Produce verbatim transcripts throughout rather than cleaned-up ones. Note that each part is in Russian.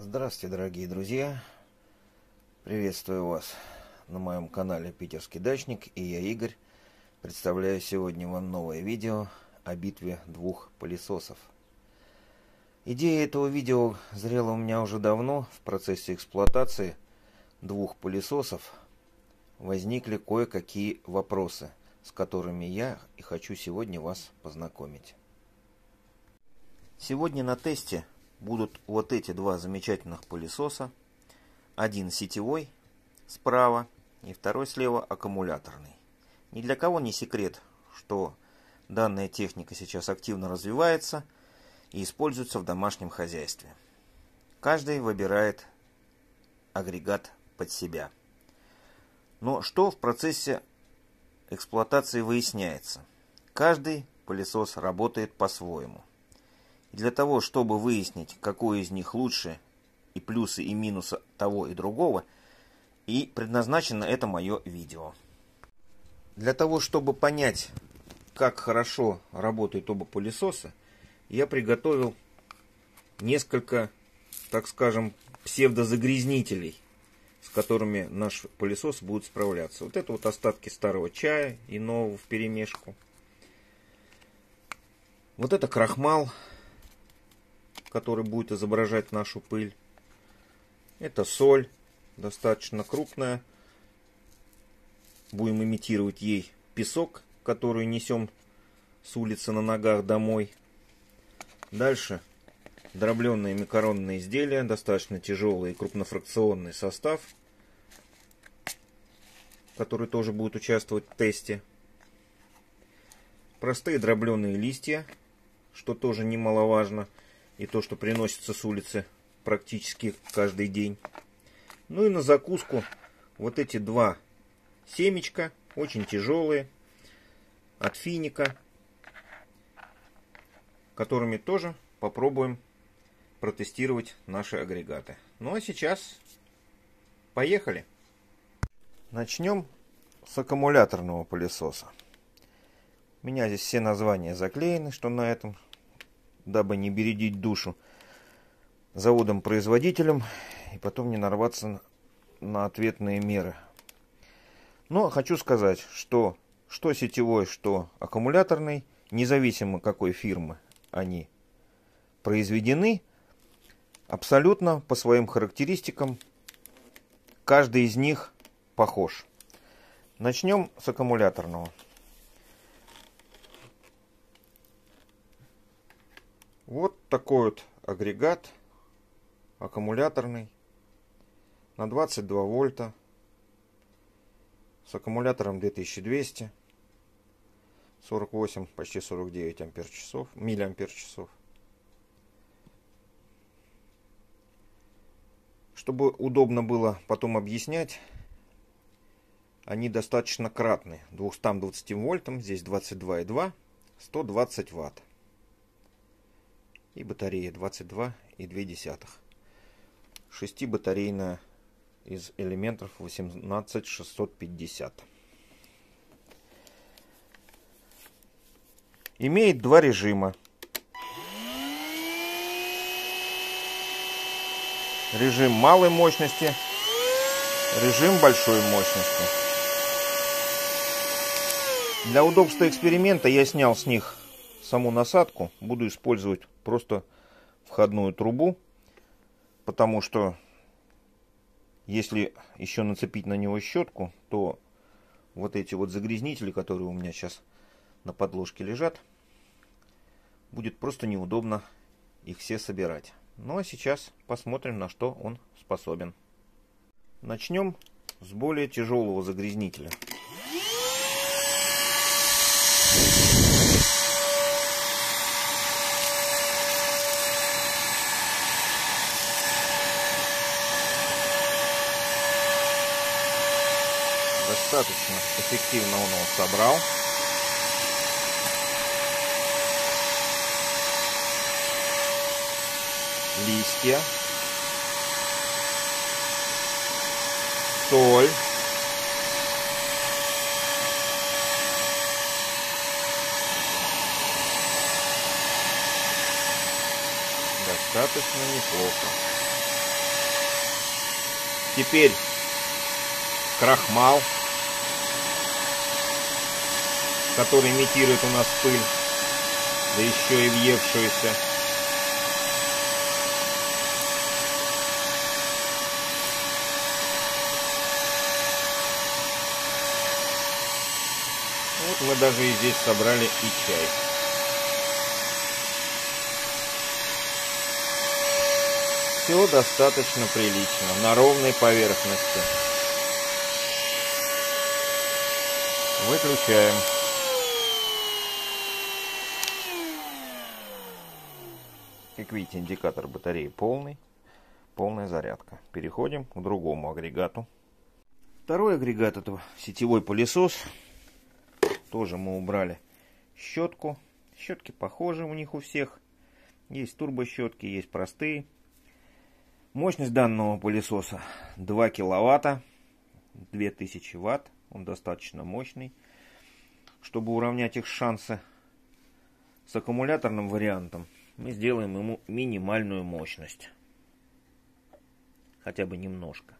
Здравствуйте, дорогие друзья! Приветствую вас на моем канале Питерский Дачник, и я, Игорь, представляю сегодня вам новое видео о битве двух пылесосов. Идея этого видео зрела у меня уже давно. В процессе эксплуатации двух пылесосов возникли кое-какие вопросы, с которыми я и хочу сегодня вас познакомить. Сегодня на тесте будут вот эти два замечательных пылесоса. Один сетевой справа и второй слева аккумуляторный. Ни для кого не секрет, что данная техника сейчас активно развивается и используется в домашнем хозяйстве. Каждый выбирает агрегат под себя. Но что в процессе эксплуатации выясняется? Каждый пылесос работает по-своему. И для того, чтобы выяснить, какой из них лучше, и плюсы и минусы того и другого, и предназначено это мое видео. Для того, чтобы понять, как хорошо работают оба пылесоса, я приготовил несколько, так скажем, псевдозагрязнителей, с которыми наш пылесос будет справляться. Вот это вот остатки старого чая и нового вперемешку. Вот это крахмал, который будет изображать нашу пыль. Это соль, достаточно крупная. Будем имитировать ей песок, который несем с улицы на ногах домой. Дальше дробленные макаронные изделия, достаточно тяжелый и крупнофракционный состав, который тоже будет участвовать в тесте. Простые дробленые листья, что тоже немаловажно, и то, что приносится с улицы практически каждый день. Ну и на закуску вот эти два семечка, очень тяжелые, от финика, которыми тоже попробуем протестировать наши агрегаты. Ну а сейчас поехали! Начнем с аккумуляторного пылесоса. У меня здесь все названия заклеены, что на этом, дабы не бередить душу заводом-производителем и потом не нарваться на ответные меры. Но хочу сказать, что что сетевой, что аккумуляторный, независимо какой фирмы они произведены, абсолютно по своим характеристикам каждый из них похож. Начнем с аккумуляторного. Вот такой вот агрегат аккумуляторный на двадцать два вольта с аккумулятором две тысячи двести, сорок восемь, почти сорок девять ампер-часов, миллиампер-часов. Чтобы удобно было потом объяснять, они достаточно кратны. двухстам двадцати вольтам, здесь двадцать два и два, сто двадцать ватт. И батарея двадцать два и две десятых. Шестибатарейная из элементов восемнадцать шестьсот пятьдесят. Имеет два режима. Режим малой мощности, режим большой мощности. Для удобства эксперимента я снял с них саму насадку. Буду использовать просто входную трубу, потому что если еще нацепить на него щетку, то вот эти вот загрязнители, которые у меня сейчас на подложке лежат, будет просто неудобно их все собирать. Ну а сейчас посмотрим, на что он способен. Начнем с более тяжелого загрязнителя. Достаточно эффективно он его собрал. Листья, соль, достаточно неплохо. Теперь крахмал, который имитирует у нас пыль, да еще и въевшуюся. Вот мы даже и здесь собрали и чай. Все достаточно прилично, на ровной поверхности. Выключаем. Как видите, индикатор батареи полный, полная зарядка. Переходим к другому агрегату. Второй агрегат — это сетевой пылесос. Тоже мы убрали щетку. Щетки похожи у них у всех. Есть турбощетки, есть простые. Мощность данного пылесоса два киловатта, две тысячи ватт. Он достаточно мощный. Чтобы уравнять их шансы с аккумуляторным вариантом, мы сделаем ему минимальную мощность. Хотя бы немножко.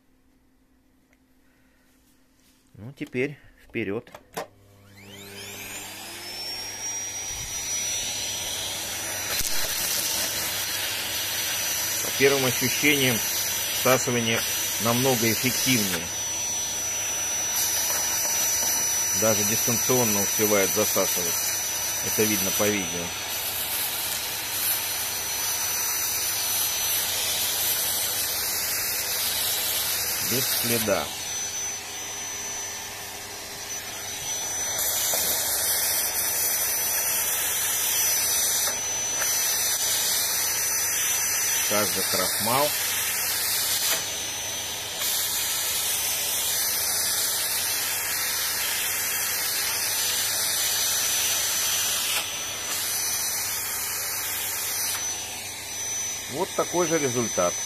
Ну, теперь вперед. По первым ощущениям, всасывание намного эффективнее. Даже дистанционно успевает засасывать. Это видно по видео. Без следа. Каждый крахмал. Вот такой же результат.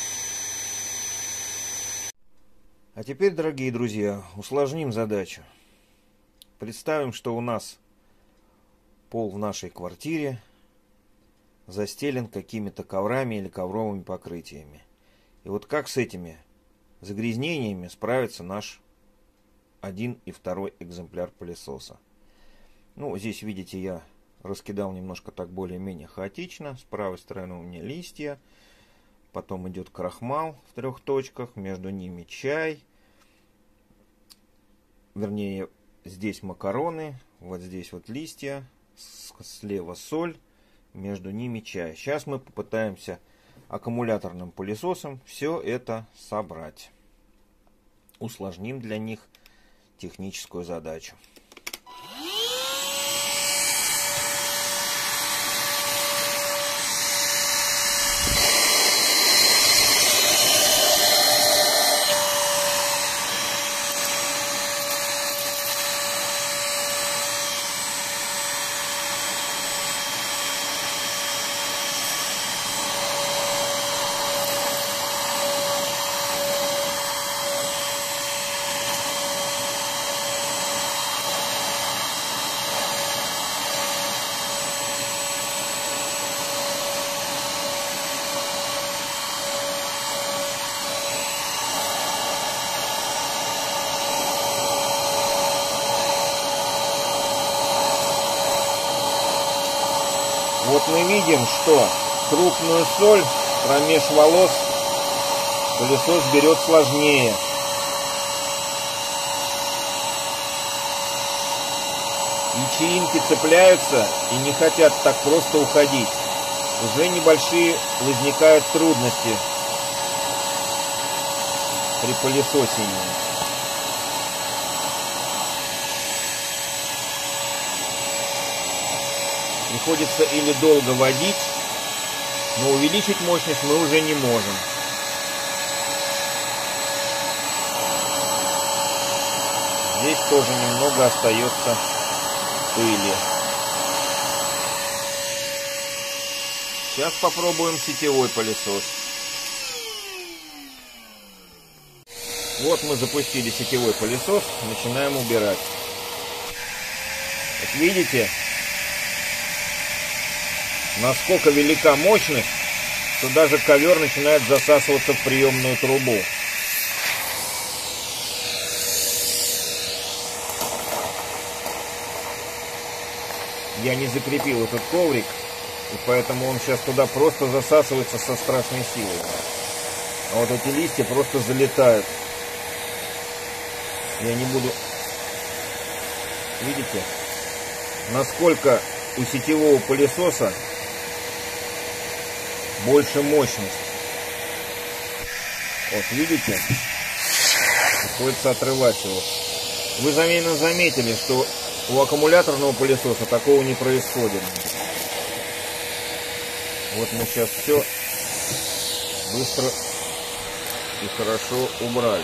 А теперь, дорогие друзья, усложним задачу. Представим, что у нас пол в нашей квартире застелен какими-то коврами или ковровыми покрытиями. И вот как с этими загрязнениями справится наш один и второй экземпляр пылесоса? Ну, здесь, видите, я раскидал немножко так более-менее хаотично. С правой стороны у меня листья. Потом идет крахмал в трех точках. Между ними чай. Вернее, здесь макароны. Вот здесь вот листья. Слева соль. Между ними чай. Сейчас мы попытаемся аккумуляторным пылесосом все это собрать. Усложним для них техническую задачу. Вот мы видим, что крупную соль промеж волос пылесос берет сложнее. Ячеинки цепляются и не хотят так просто уходить. Уже небольшие возникают трудности при пылесосении. Приходится или долго водить, но увеличить мощность мы уже не можем. Здесь тоже немного остается пыли. Сейчас попробуем сетевой пылесос. Вот мы запустили сетевой пылесос, начинаем убирать. Вот видите, насколько велика мощность, что даже ковер начинает засасываться в приемную трубу. я не закрепил этот коврик, и поэтому он сейчас туда просто засасывается со страшной силой. А вот эти листья просто залетают. Я не буду... Видите, насколько у сетевого пылесоса больше мощность. Вот видите, приходится отрывать его. Вы, наверное, заметили, что у аккумуляторного пылесоса такого не происходит. Вот мы сейчас все быстро и хорошо убрали.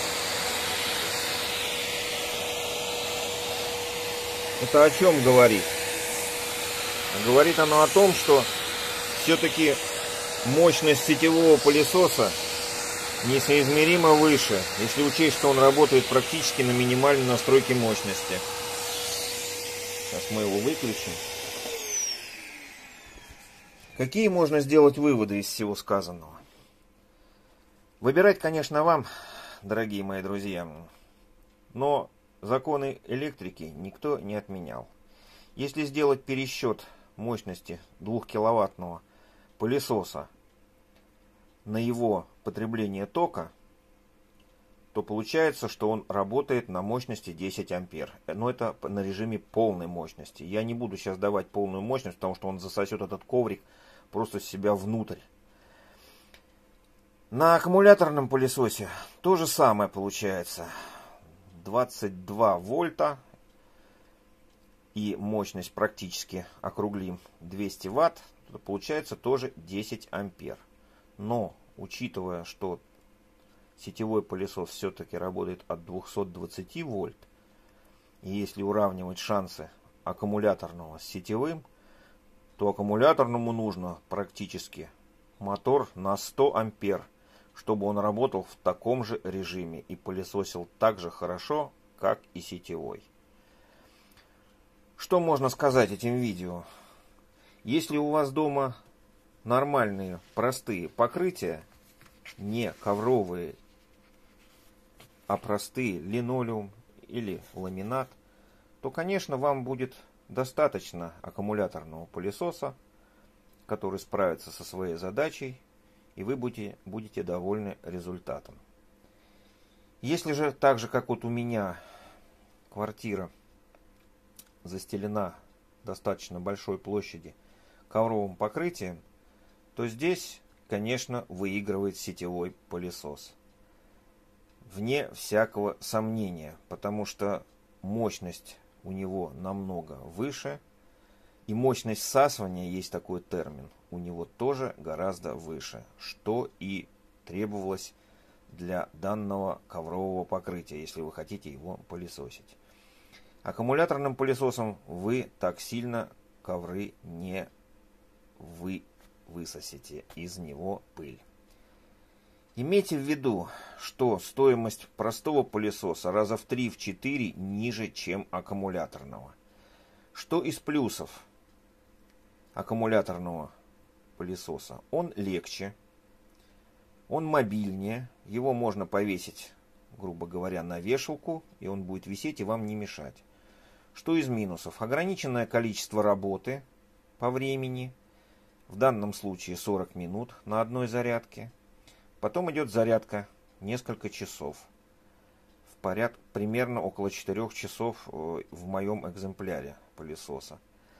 Это о чем говорит? Говорит оно о том, что все-таки мощность сетевого пылесоса несоизмеримо выше, если учесть, что он работает практически на минимальной настройке мощности. Сейчас мы его выключим. Какие можно сделать выводы из всего сказанного? Выбирать, конечно, вам, дорогие мои друзья, но законы электрики никто не отменял. Если сделать пересчет мощности двухкиловаттного пылесоса на его потребление тока, то получается, что он работает на мощности десять ампер. Но это на режиме полной мощности. Я не буду сейчас давать полную мощность, потому что он засосет этот коврик просто в себя внутрь. На аккумуляторном пылесосе то же самое получается. двадцать два вольта и мощность практически округлим двести ватт. Это получается тоже десять ампер. Но учитывая, что сетевой пылесос все-таки работает от двухсот двадцати вольт, и если уравнивать шансы аккумуляторного с сетевым, то аккумуляторному нужно практически мотор на сто ампер, чтобы он работал в таком же режиме и пылесосил так же хорошо, как и сетевой. Что можно сказать этим видео? Если у вас дома нормальные, простые покрытия, не ковровые, а простые, линолеум или ламинат, то, конечно, вам будет достаточно аккумуляторного пылесоса, который справится со своей задачей, и вы будете, будете довольны результатом. Если же так же, как вот у меня, квартира застелена достаточно большой площади ковровым покрытием, то здесь, конечно, выигрывает сетевой пылесос. Вне всякого сомнения, потому что мощность у него намного выше, и мощность всасывания, есть такой термин, у него тоже гораздо выше, что и требовалось для данного коврового покрытия, если вы хотите его пылесосить. Аккумуляторным пылесосом вы так сильно ковры не вы высосите из него пыль. Имейте в виду, что стоимость простого пылесоса раза в три-четыре ниже, чем аккумуляторного. Что из плюсов аккумуляторного пылесоса? Он легче, он мобильнее, его можно повесить, грубо говоря, на вешалку, и он будет висеть и вам не мешать. Что из минусов? Ограниченное количество работы по времени, в данном случае сорок минут на одной зарядке. Потом идет зарядка несколько часов. В порядке примерно около четырёх часов в моем экземпляре пылесоса.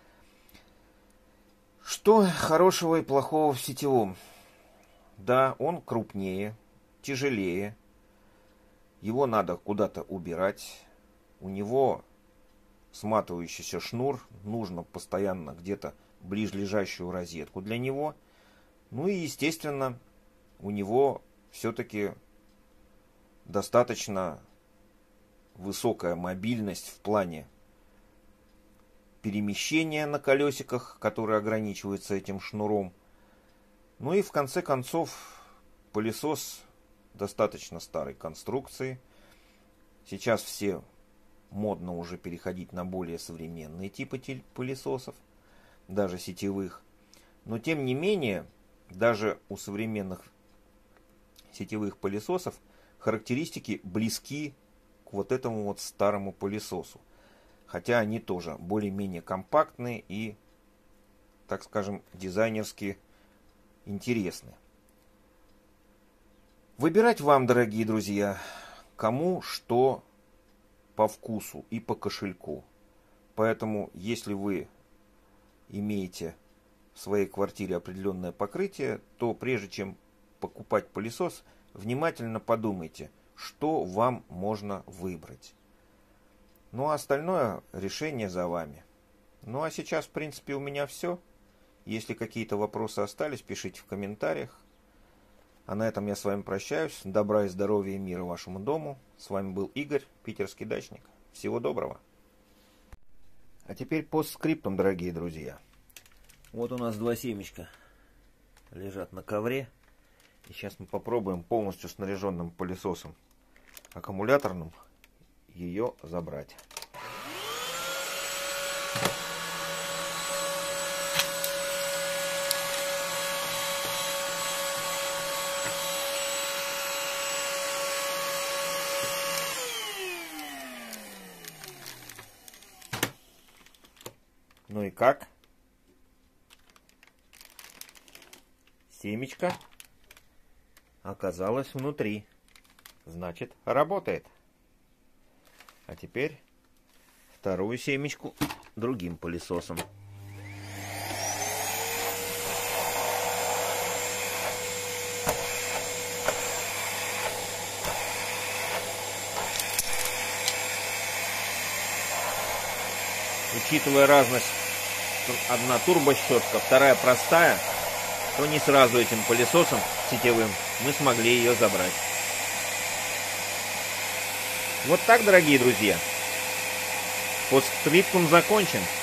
Что хорошего и плохого в сетевом? Да, он крупнее, тяжелее. Его надо куда-то убирать. У него сматывающийся шнур. Нужно постоянно где-то ближлежащую розетку для него. Ну и, естественно, у него все-таки достаточно высокая мобильность в плане перемещения на колесиках, которые ограничиваются этим шнуром. Ну и в конце концов, пылесос достаточно старой конструкции. Сейчас все модно уже переходить на более современные типы пылесосов, даже сетевых. Но тем не менее, даже у современных сетевых пылесосов характеристики близки к вот этому вот старому пылесосу. хотя они тоже более-менее компактные и, так скажем, дизайнерски интересны. Выбирать вам, дорогие друзья, кому что по вкусу и по кошельку. Поэтому, если вы имеете в своей квартире определенное покрытие, то прежде чем покупать пылесос, внимательно подумайте, что вам можно выбрать. Ну а остальное решение за вами. Ну а сейчас, в принципе, у меня все. Если какие-то вопросы остались, пишите в комментариях. А на этом я с вами прощаюсь. Добра и здоровья и мира вашему дому. С вами был Игорь, питерский дачник. Всего доброго. А теперь постскриптум, дорогие друзья. Вот у нас два семечка лежат на ковре. И сейчас мы попробуем полностью снаряженным пылесосом аккумуляторным ее забрать. Ну и как? Семечко оказалось внутри. Значит, работает. А теперь вторую семечку другим пылесосом. Учитывая разность, одна турбощетка, вторая простая, то не сразу этим пылесосом сетевым мы смогли ее забрать. Вот так, дорогие друзья. Постскриптум закончен.